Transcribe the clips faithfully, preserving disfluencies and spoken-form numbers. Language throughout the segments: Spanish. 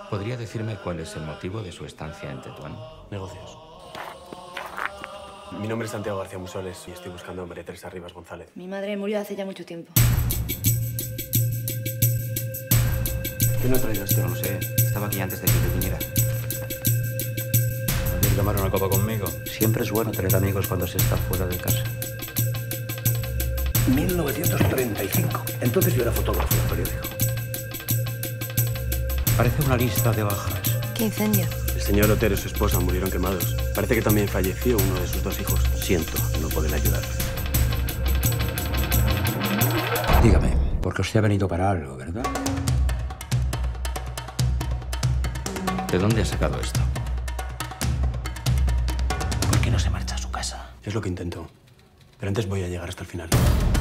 ¿Podría decirme cuál es el motivo de su estancia en Tetuán? Negocios. Mi nombre es Santiago García Musoles y estoy buscando a María Teresa Rivas González. Mi madre murió hace ya mucho tiempo. ¿Quién no ha traído esto? No lo sé. Estaba aquí antes de que yo viniera. ¿Quieres tomar una copa conmigo? Siempre es bueno tener amigos cuando se está fuera de casa. mil novecientos treinta y cinco. Entonces yo era fotógrafo del periódico. Parece una lista de bajas. ¿Qué incendio? El señor Otero y su esposa murieron quemados. Parece que también falleció uno de sus dos hijos. Siento no poder ayudar. Dígame, porque usted ha venido para algo, ¿verdad? ¿De dónde ha sacado esto? ¿Por qué no se marcha a su casa? Es lo que intento. Pero antes voy a llegar hasta el final.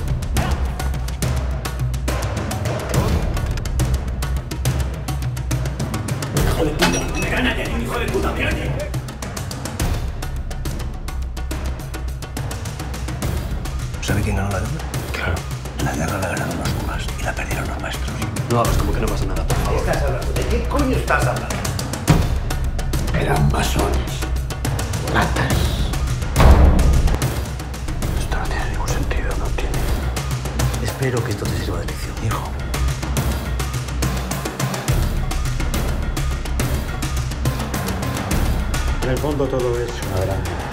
¡Hijo de puta! ¡Me gana ya! ¡Hijo de puta! ¡Me gana! ¿Sabe quién ganó la guerra? Claro. La guerra la ganaron los curas y la perdieron los maestros. No hagas como que no pasa nada, por favor. ¿Qué estás hablando? ¿De qué coño estás hablando? Eran masones. Ratas. Esto no tiene ningún sentido, no tiene. Espero que esto te sirva de lección, hijo. En el fondo todo es una gran